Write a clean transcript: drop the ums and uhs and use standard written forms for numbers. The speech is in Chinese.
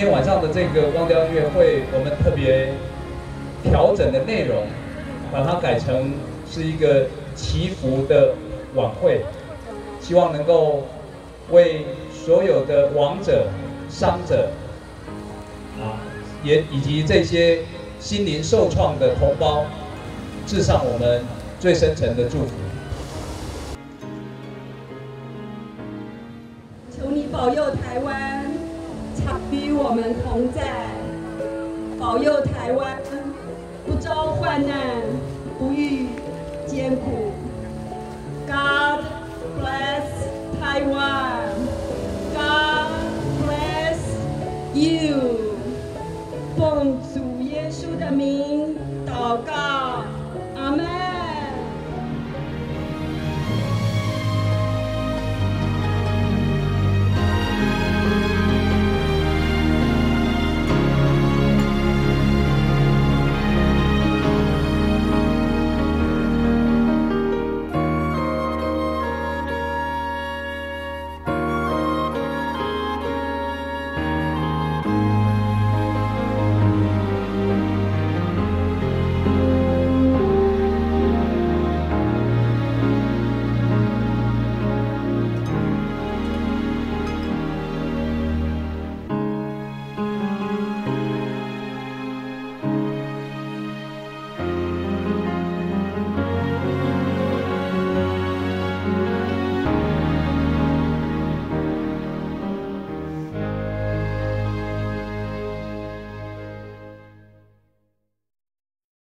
天晚上的这个光雕音乐会，我们特别调整的内容，把它改成是一个祈福的晚会，希望能够为所有的亡者、伤者也以及这些心灵受创的同胞，致上我们最深沉的祝福。 求你保佑台湾，常与我们同在，保佑台湾不遭患难，不遇艰苦。God bless Taiwan.